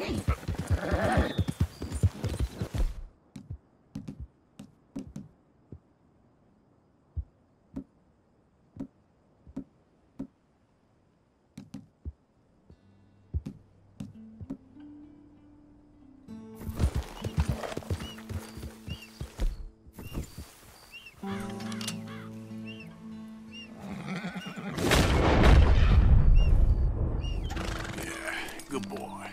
Good boy.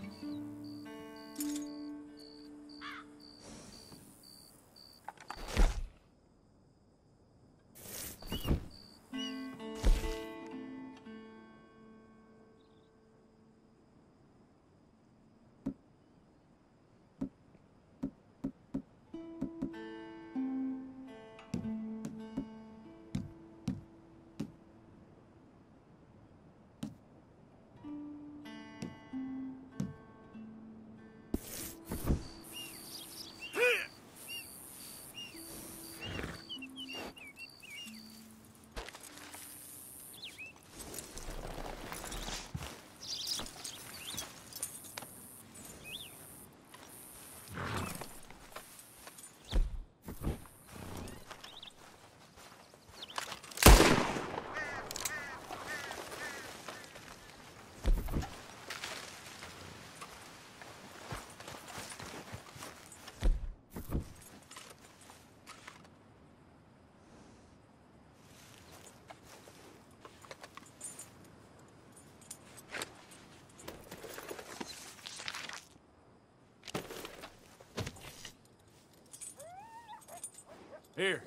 Here.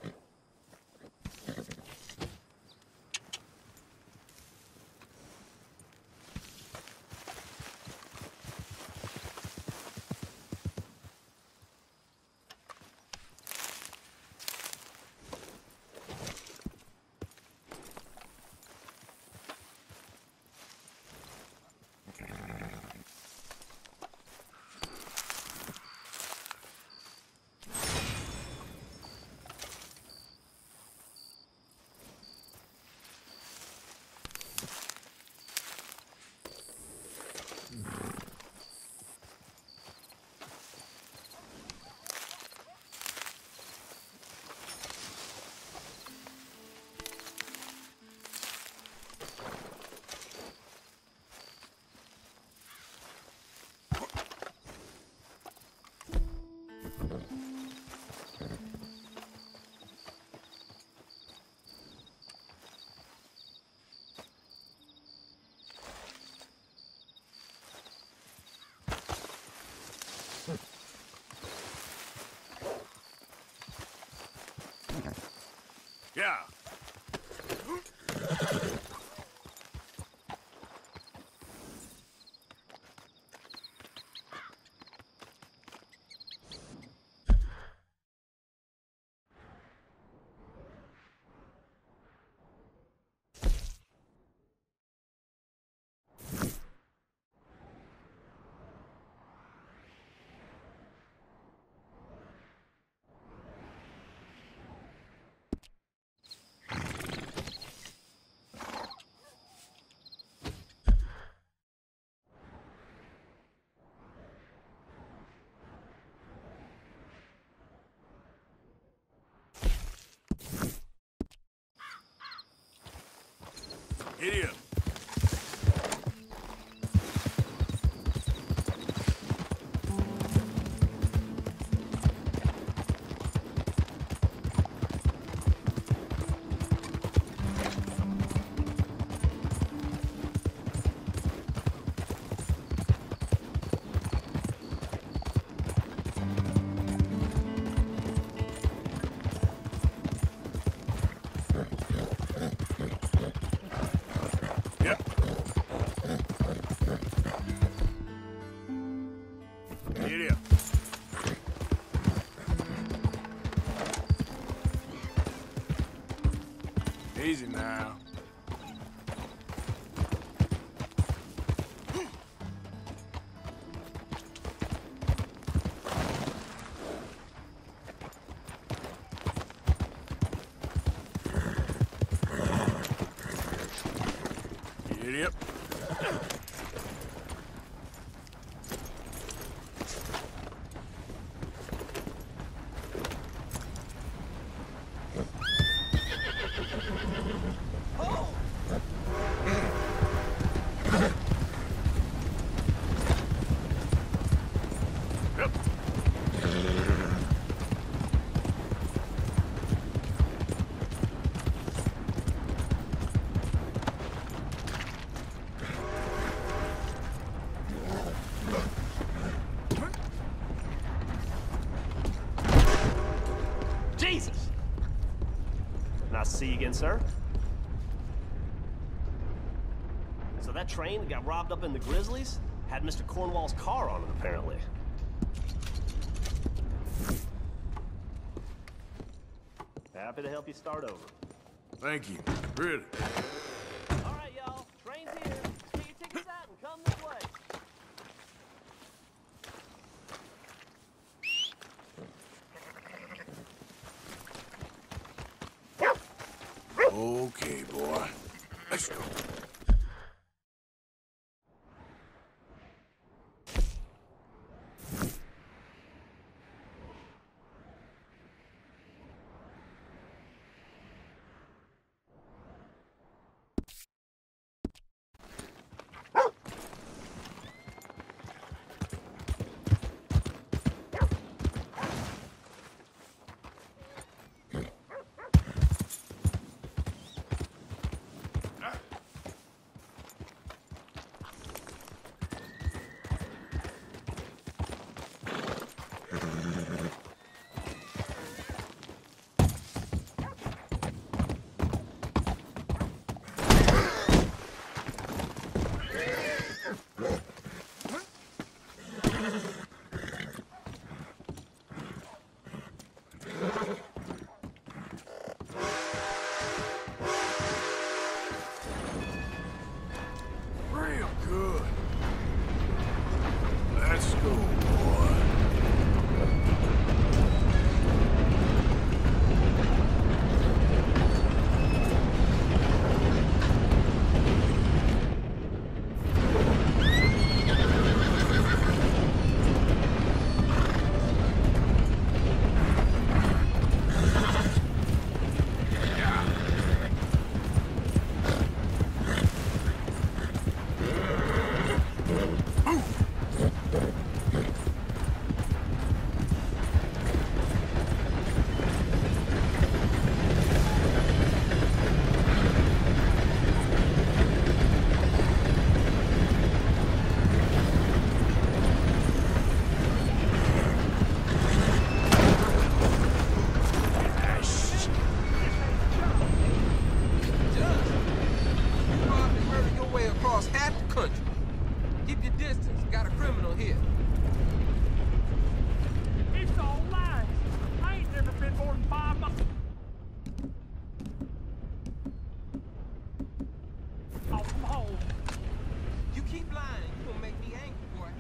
Yeah. See you again, sir. So that train that got robbed up in the Grizzlies had Mr. Cornwall's car on it, apparently. Happy to help you start over. Thank you. Really. All right, y'all. Train's here. Get your tickets out and come this way. Okay, boy. Let's go. Real good. Let's go, boy. Keep your distance. Got a criminal here. It's all lies. I ain't never been more than 5 miles. Oh, come home. You keep lying, you gonna make me angry, boy.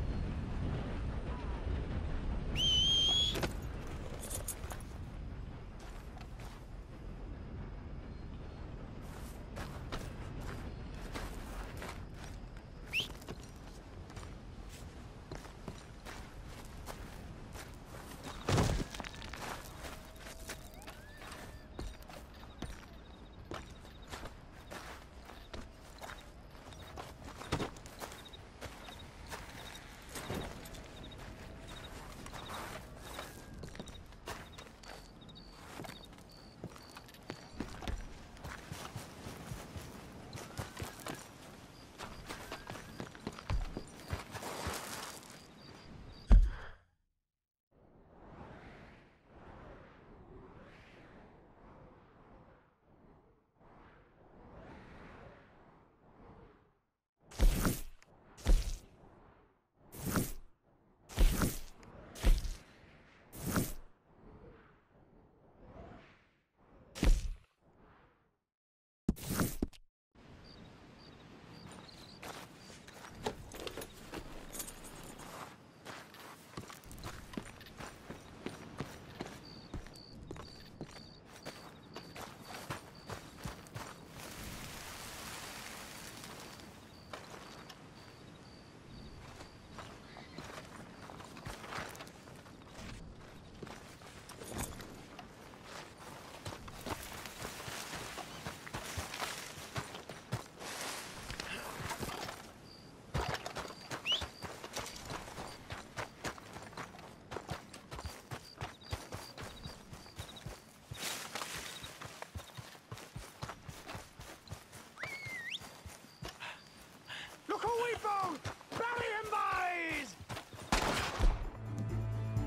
Look who we found! Bury him,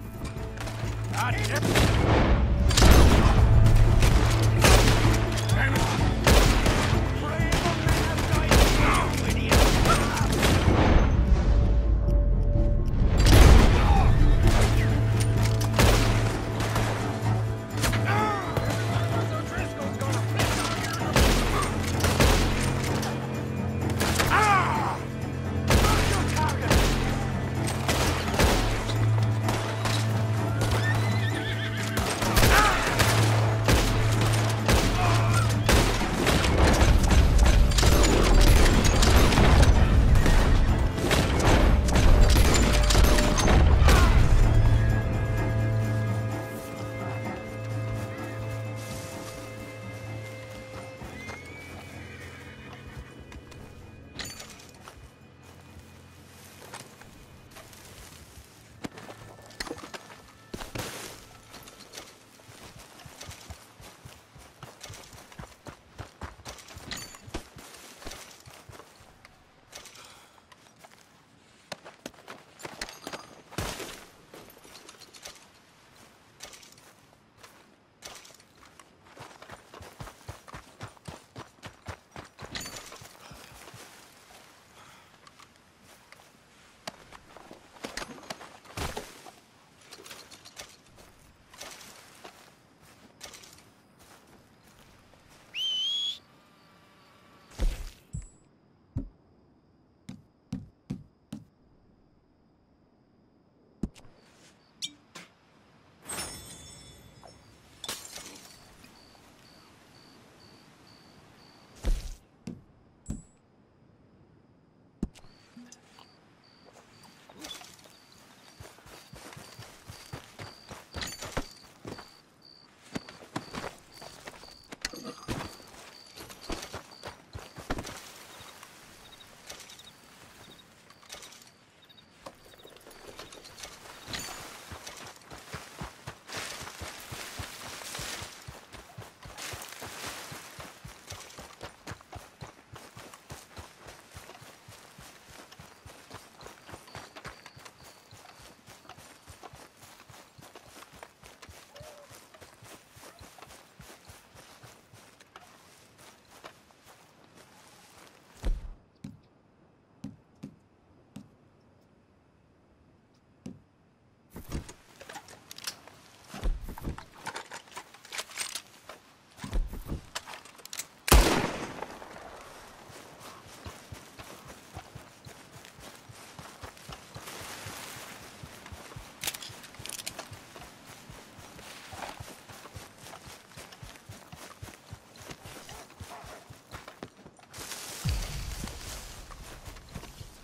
boys! God damn.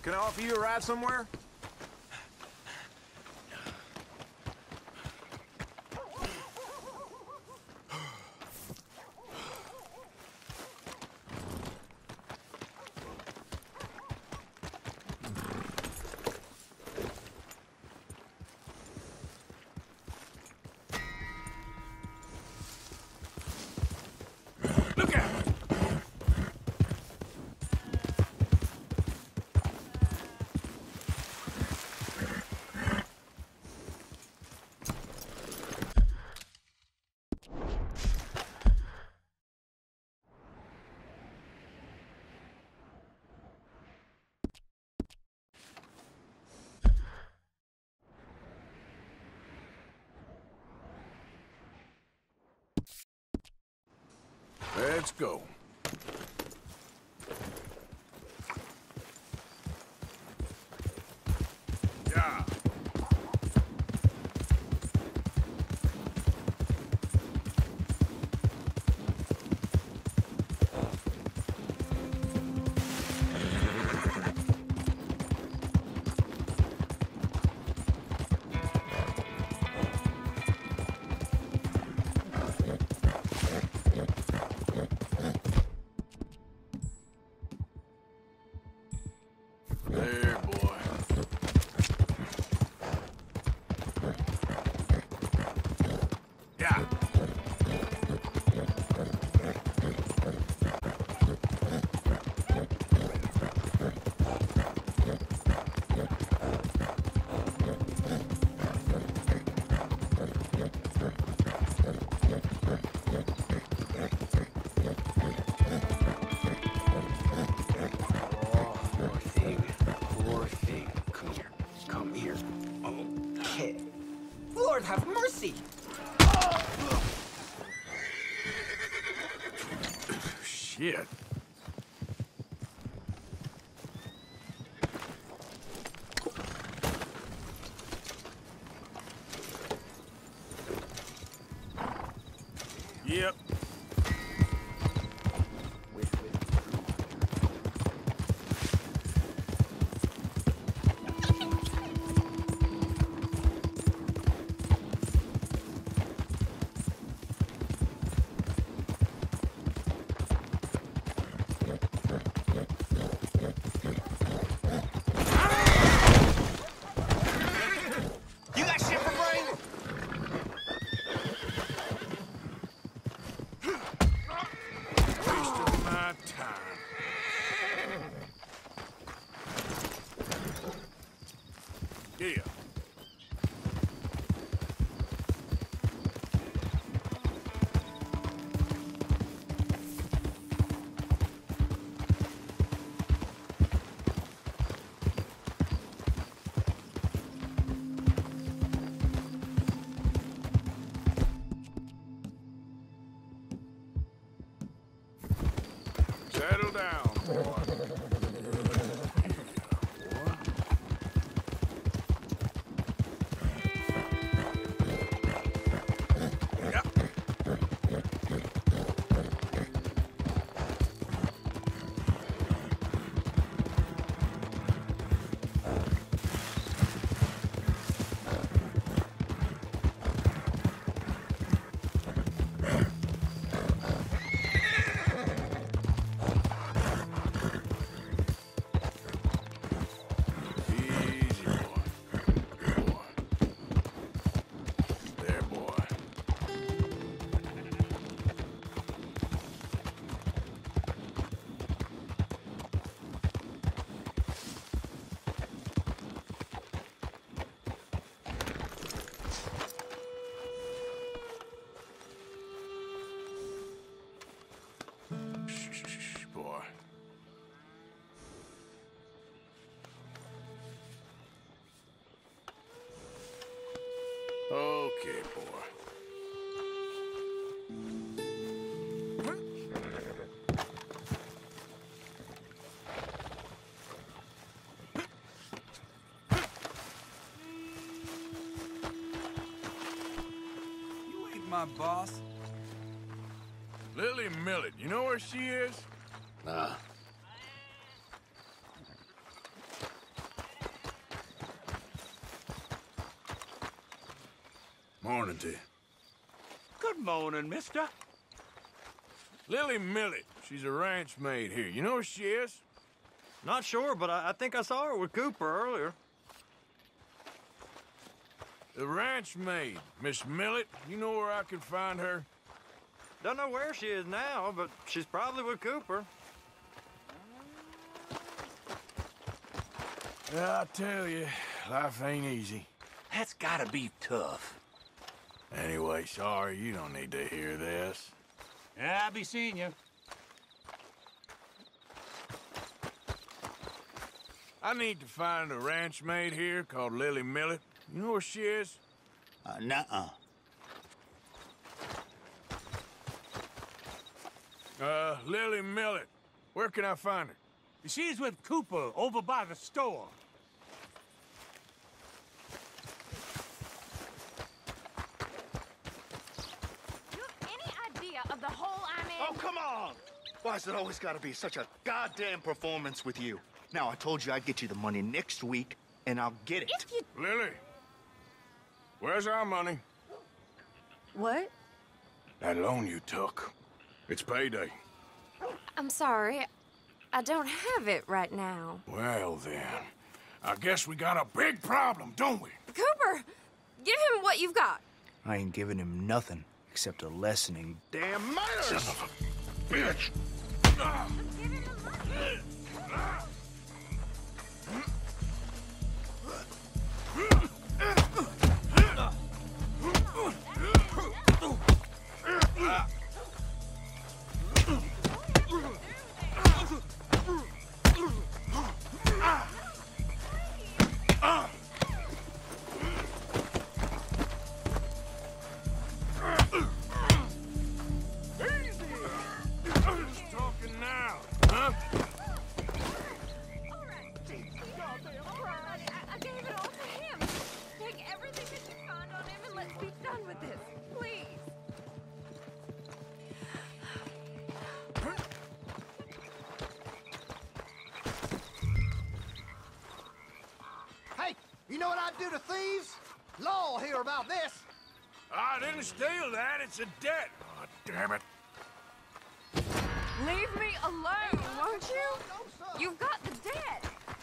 Can I offer you a ride somewhere? Look out! Let's go. Yeah. There, boy. Yeah. Poor thing. Come here. Come here. Okay. Lord have mercy! Shit. Yep. You got shit for brain? Wasting my time. Yeah. Settle down, boy. Yeah. Easy, boy. Good boy. There, boy. Shh, boy. Okay, boy. You ain't my boss. Lily Millet, you know where she is? Nah. Morning to you. Good morning, mister. Lily Millet. She's a ranch maid here. You know where she is? Not sure, but I think I saw her with Cooper earlier. The ranch maid, Miss Millet. You know where I can find her? Don't know where she is now, but she's probably with Cooper. Yeah, I tell you, life ain't easy. That's gotta be tough. Anyway, sorry, you don't need to hear this. Yeah, I'll be seeing you. I need to find a ranch maid here called Lily Millet. You know where she is? Nuh-uh. Lily Millet. Where can I find her? She's with Cooper over by the store. You have any idea of the hole I'm in? Oh, come on! Why's it always gotta be such a goddamn performance with you? Now, I told you I'd get you the money next week, and I'll get it. If you... Lily, where's our money? What? That loan you took. It's payday. I'm sorry. I don't have it right now. Well, then, I guess we got a big problem, don't we? Cooper! Give him what you've got. I ain't giving him nothing except a lessening damn murders! Son of a bitch! Give him the money. Who's talking now, huh? I gave it all to him. Take everything that you find on him and let's be done with this. Please. Hey, you know what I'd do to thieves? Law will hear about this. I didn't steal that. It's a debt. Oh, damn it. Leave me alone, won't you? You've got the debt.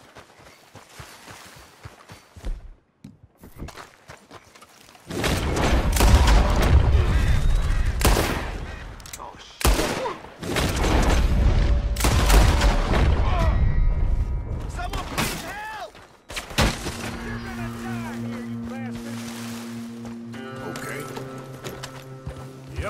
Someone please help! Okay. Yep.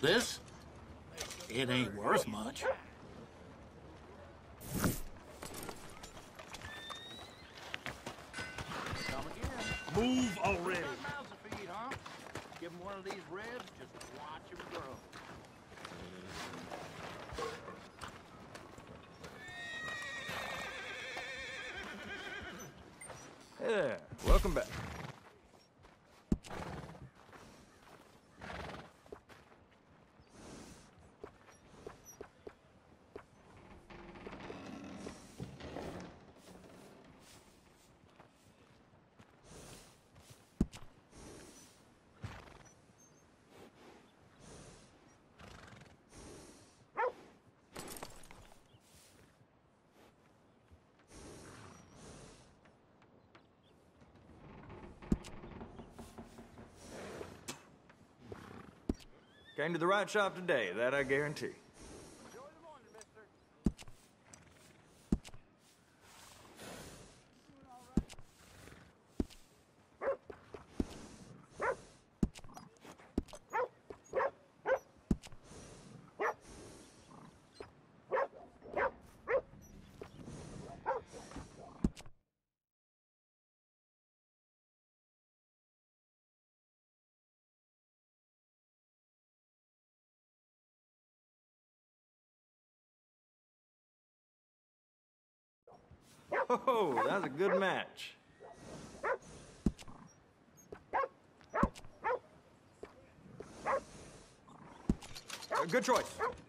This? It ain't worth much. Move already. Mouths to feed, huh? Give him one of these ribs, just watch him grow. Yeah, welcome back. Came to the right shop today, that I guarantee. Oh, that was a good match. Good choice.